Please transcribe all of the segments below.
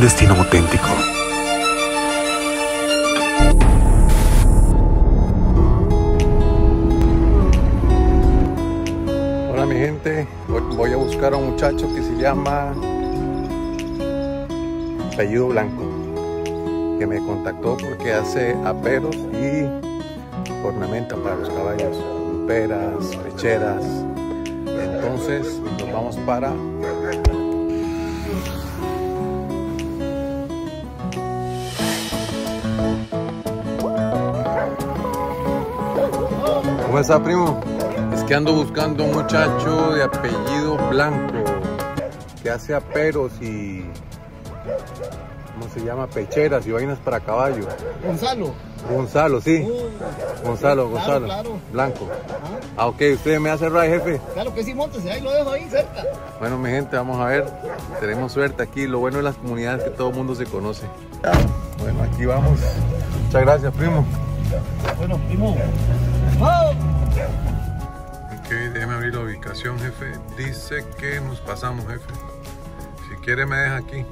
destino auténtico. Hola mi gente, voy a buscar a un muchacho que se llama Apellido Blanco, que me contactó porque hace aperos y ornamenta para los caballos, peras, pecheras. Entonces nos vamos para ¿Cómo está, primo? Es que ando buscando un muchacho de apellido Blanco que hace aperos y ¿cómo se llama? Pecheras y vainas para caballo. Gonzalo, sí. Gonzalo. Claro. Blanco. Ah, ok, ¿usted me hace ride, jefe? Claro que sí, móntese, ahí lo dejo ahí cerca. Bueno, mi gente, vamos a ver. Tenemos suerte aquí. Lo bueno de las comunidades es que todo el mundo se conoce. Bueno, aquí vamos. Muchas gracias, primo. Bueno, primo. ¡Oh! Ok, déjeme abrir la ubicación, jefe. Dice que nos pasamos, jefe. Si quiere me deja aquí.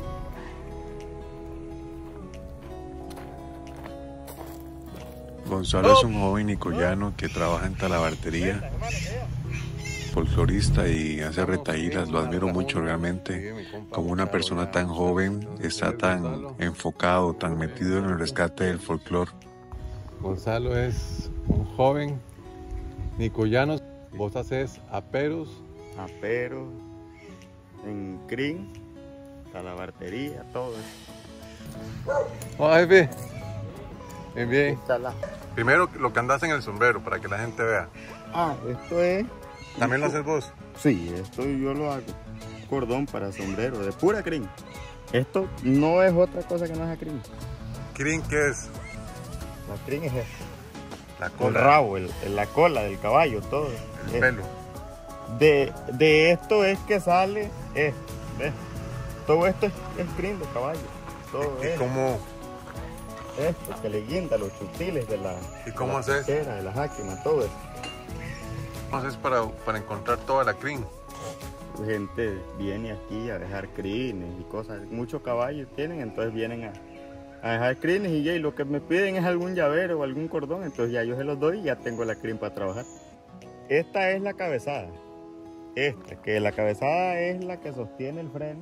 Gonzalo es un joven nicoyano que trabaja en talabartería, folclorista y hace retahilas. Lo admiro mucho realmente. Como una persona tan joven está tan enfocado, tan metido en el rescate del folclore. Gonzalo es un joven nicoyano. Vos haces aperos. Aperos, en crin, talabartería, todo eso. Hola, jefe. Bien. Instala. Primero lo que andas en el sombrero para que la gente vea. Ah, esto es... ¿También lo haces vos? Sí, esto yo lo hago. Cordón para sombrero, de pura crin. Esto no es otra cosa que no es crin. ¿Crin qué es? La crin es esto. La El cola. rabo, la cola del caballo, todo. El pelo. De esto es que sale esto, ¿ves? Todo esto es crin de caballo. Todo ¿Y esto. cómo, Esto que le guinda los chutiles de la... ¿Y cómo de la haces? pechera, de la jáquima, todo eso. cómo haces para encontrar toda la crin? Gente viene aquí a dejar crines y cosas. Muchos caballos tienen, entonces vienen a dejar crines y ya, y lo que me piden es algún llavero o algún cordón, entonces ya yo se los doy y ya tengo la crin para trabajar. Esta es la cabezada. Que la cabezada es la que sostiene el freno.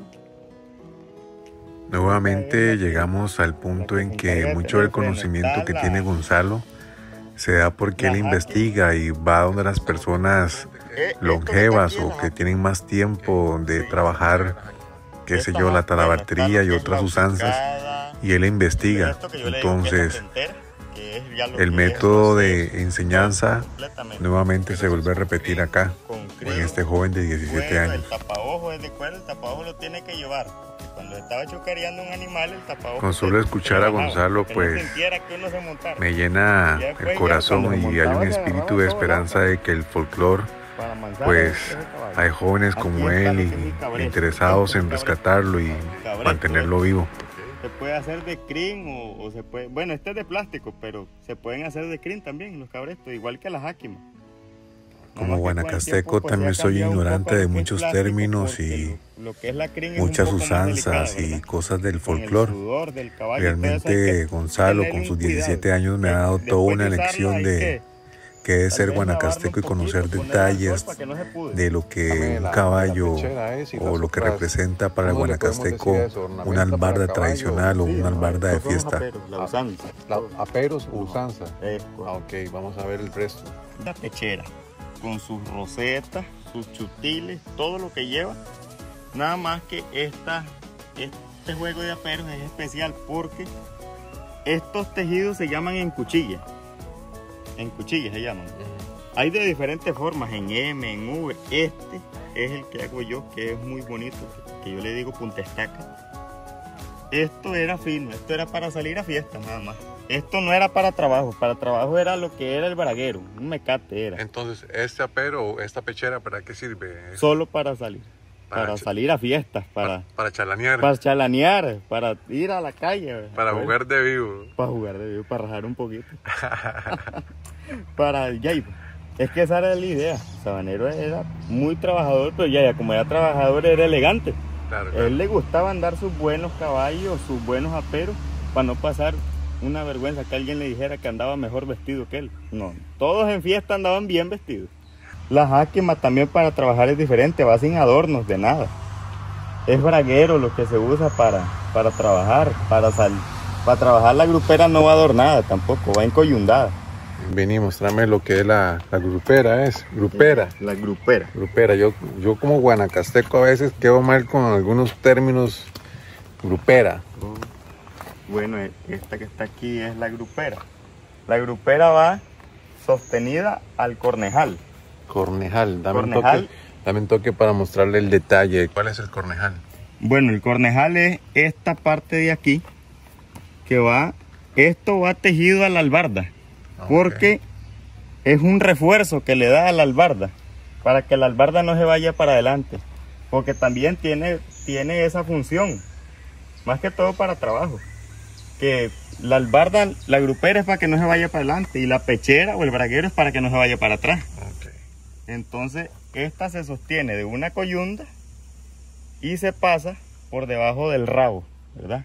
Nuevamente llegamos al punto en que mucho del conocimiento que tiene Gonzalo se da porque él investiga y va donde las personas longevas o que tienen más tiempo de trabajar, qué sé yo, la talabartería y otras usanzas, y él investiga. Entonces el método de enseñanza nuevamente se vuelve a repetir acá en este joven de 17 años. El tapaojo es de cuero, el tapaojo lo tiene que llevar. Cuando estaba chocareando un animal, el tapaojo... Con solo escuchar a Gonzalo, pues me llena el corazón y hay un espíritu de esperanza de que el folclore, pues hay jóvenes como él y interesados en rescatarlo y mantenerlo vivo. Se puede hacer de crin o se puede... Bueno, este es de plástico, pero se pueden hacer de crin también los cabrestos, igual que las jáquimas. Como guanacasteco también soy ignorante de muchos términos y muchas usanzas y cosas del folclore. Realmente Gonzalo con sus 17 años me ha dado toda una lección de qué es ser guanacasteco y conocer detalles de lo que un caballo o lo que representa para el guanacasteco una albarda tradicional o una albarda de fiesta. Aperos o usanza. Ok, vamos a ver el resto. La pechera, con sus rosetas, sus chutiles, todo lo que lleva. Nada más que este juego de aperos es especial porque estos tejidos se llaman en cuchilla. En cuchillas se llaman. Hay de diferentes formas, en M, en V. Este es el que hago yo, que es muy bonito, que yo le digo punta estaca. Esto era fino, esto era para salir a fiesta nada más. Esto no era para trabajo era lo que era el braguero, un mecate era. Entonces, ¿este apero o esta pechera para qué sirve? Solo para salir. Para salir a fiestas, para chalanear. Para chalanear, para ir a la calle. Para jugar de vivo. Para jugar de vivo, para rajar un poquito. Es que esa era la idea. Sabanero era muy trabajador, pero ya como era trabajador era elegante. Claro. Él le gustaba andar sus buenos caballos, sus buenos aperos, para no pasar una vergüenza que alguien le dijera que andaba mejor vestido que él. No, todos en fiesta andaban bien vestidos. La jáquima también para trabajar es diferente, va sin adornos de nada. Es braguero lo que se usa para trabajar, para trabajar la grupera no va adornada tampoco, va encoyundada. Vení, mostrame lo que es la grupera, es grupera. La grupera. Grupera, yo como guanacasteco a veces quedo mal con algunos términos. Grupera. Bueno, esta que está aquí es la grupera. La grupera va sostenida al cornejal. Cornejal, dame un toque para mostrarle el detalle. ¿Cuál es el cornejal? Bueno, el cornejal es esta parte de aquí que va, esto va tejido a la albarda. Porque es un refuerzo que le da a la albarda para que la albarda no se vaya para adelante, porque también tiene esa función, más que todo para trabajo, que la albarda, la grupera es para que no se vaya para adelante y la pechera o el braguero es para que no se vaya para atrás. Entonces esta se sostiene de una coyunda y se pasa por debajo del rabo, ¿verdad?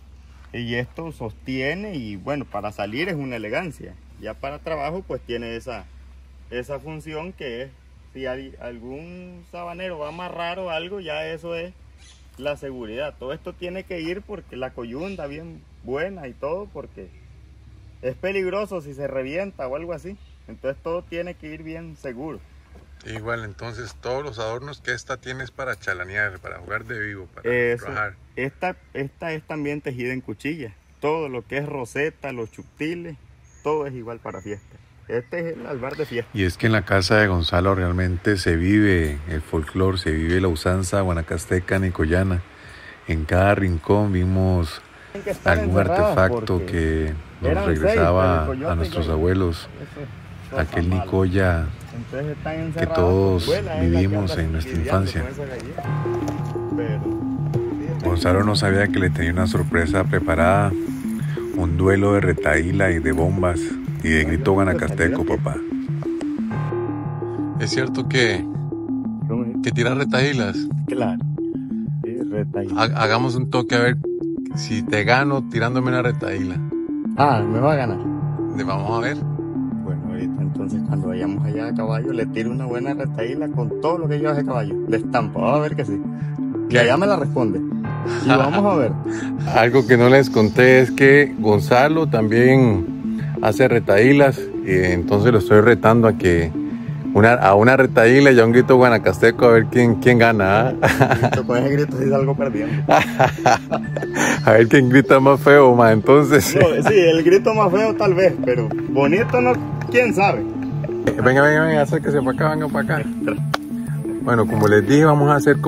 Y esto sostiene y bueno, para salir es una elegancia. Ya para trabajo pues tiene esa función que es, si algún sabanero va a amarrar o algo, ya eso es la seguridad. Todo esto tiene que ir porque la coyunda bien buena y todo, porque es peligroso si se revienta o algo así. Entonces todo tiene que ir bien seguro. Igual, entonces todos los adornos que esta tiene es para chalanear, para jugar de vivo, para trabajar. Esta es también tejida en cuchilla. Todo lo que es roseta, los chuptiles, todo es igual para fiesta. Este es el albar de fiesta. Y es que en la casa de Gonzalo realmente se vive el folclore, se vive la usanza guanacasteca nicoyana. En cada rincón vimos algún artefacto que nos regresaba a nuestros abuelos. Aquel nicoya que todos vivimos en nuestra infancia. Gonzalo no sabía que le tenía una sorpresa preparada. Un duelo de retaíla y de bombas y de grito guanacasteco, papá. ¿Es cierto que tiras retaílas? Claro, retaíla. Hagamos un toque a ver si te gano tirándome una retaíla. Ah, me va a ganar. Vamos a ver. Bueno, ahorita entonces cuando vayamos allá a caballo le tiro una buena retaíla con todo lo que lleva ese caballo. Le estampo, vamos a ver que sí. Que allá me la responde. Y vamos a ver. Algo que no les conté es que Gonzalo también hace retaílas y entonces lo estoy retando a que a una retaíla y a un grito guanacasteco a ver quién gana. Con ese grito sí salgo perdiendo. A ver quién grita más feo, ma, entonces. No, sí, el grito más feo tal vez, pero bonito no, quién sabe. Venga, acérquese para acá, venga para acá. Bueno, como les dije, vamos a hacer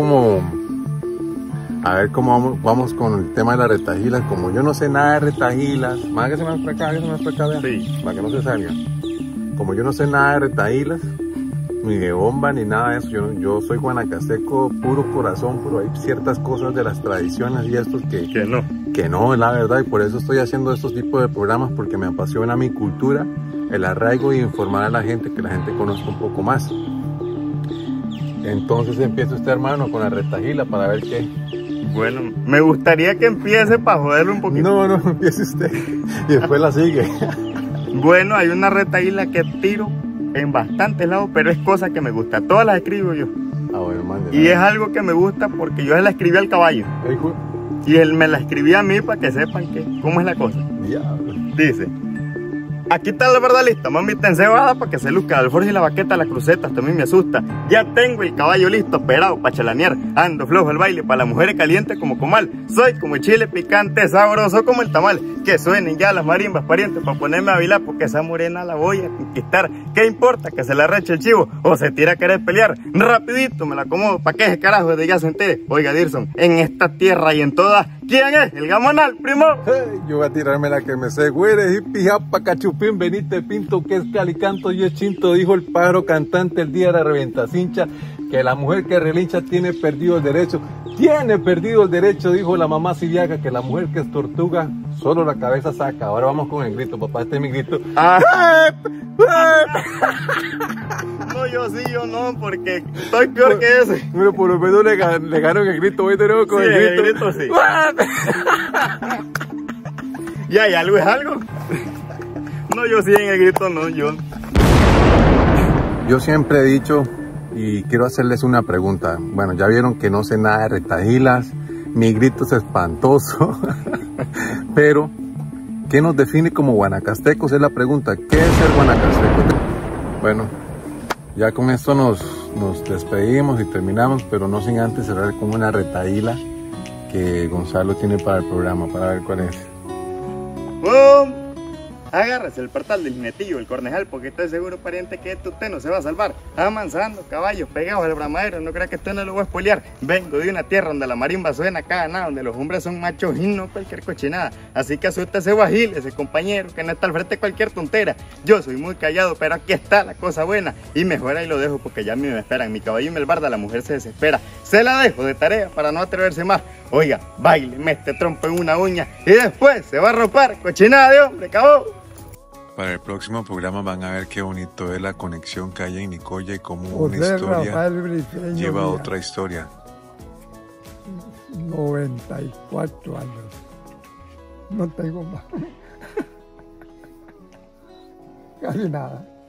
a ver cómo vamos con el tema de las retajilas. Como yo no sé nada de retajilas, más que se me para acá, vean, sí, para que no se salga. Como yo no sé nada de retajilas, ni de bomba, ni nada de eso, yo soy guanacasteco puro corazón, pero hay ciertas cosas de las tradiciones y estos que no, la verdad, y por eso estoy haciendo estos tipos de programas, porque me apasiona mi cultura, el arraigo y informar a la gente, que la gente conozca un poco más. Entonces empieza usted, hermano, con la retajila para ver qué. Bueno, me gustaría que empiece para joderlo un poquito. No, empiece usted y después la sigue. Bueno, hay una retaíla que tiro en bastantes lados, pero es cosa que me gusta. Todas las escribo yo. Ah, bueno, mande. Y es algo que me gusta porque yo se la escribí al caballo. Y él me la escribía a mí para que sepan cómo es la cosa. Diablo. Dice: aquí está la verdad lista, mamita encebada para que se luzca la alforja y la baqueta, la cruceta, hasta a mí me asusta. Ya tengo el caballo listo, operado para chalanear. Ando flojo el baile, para las mujeres caliente como comal. Soy como el chile picante, sabroso como el tamal. Que suenen ya las marimbas parientes para ponerme a bailar, porque esa morena la voy a conquistar. ¿Qué importa que se la reche el chivo o se tira a querer pelear? Rapidito me la acomodo para que ese carajo desde ya se entere. Oiga, Dirson, en esta tierra y en todas, ¿quién es el gamonal, primo? Hey, yo voy a tirarme la que me sé, güere, hippie, japa, cachupín, benite, pinto, que es calicanto y es chinto, dijo el pájaro cantante el día de la reventacincha, que la mujer que relincha tiene perdido el derecho. Tiene perdido el derecho, dijo la mamá siriaca, que la mujer que es tortuga solo la cabeza saca. Ahora vamos con el grito, papá, este es mi grito. No, yo no, porque estoy peor que ese. Pero por lo menos le ganaron el grito hoy de nuevo con Sí, el grito. sí. Ya, ¿y algo es algo? No, yo sí en el grito no, yo. Yo siempre he dicho, y quiero hacerles una pregunta. Bueno, ya vieron que no sé nada de retahilas, mi grito es espantoso, pero ¿qué nos define como guanacastecos? Es la pregunta. ¿Qué es ser guanacasteco? Bueno, ya con esto nos despedimos y terminamos, pero no sin antes cerrar con una retahila que Gonzalo tiene para el programa, para ver cuál es. ¡Bum! Agárrese el portal del jinetillo, el cornejal, porque estoy seguro, pariente, que usted no se va a salvar. Avanzando, caballos pegados al bramadero, no crea que usted no lo voy a spoilear. Vengo de una tierra donde la marimba suena cada nada, donde los hombres son machos y no cualquier cochinada. Así que asuste ese guajil, ese compañero, que no está al frente de cualquier tontera. Yo soy muy callado, pero aquí está la cosa buena. Y mejor ahí lo dejo, porque ya a mí me esperan. Mi caballo y Melbarda, la mujer se desespera. Se la dejo de tarea para no atreverse más. Oiga, baile, mete trompo en una uña y después se va a ropar, cochinada de hombre, cabón. Para el próximo programa van a ver qué bonito es la conexión que hay en Nicoya y cómo una historia lleva a otra historia. 94 años. No tengo más. Casi nada.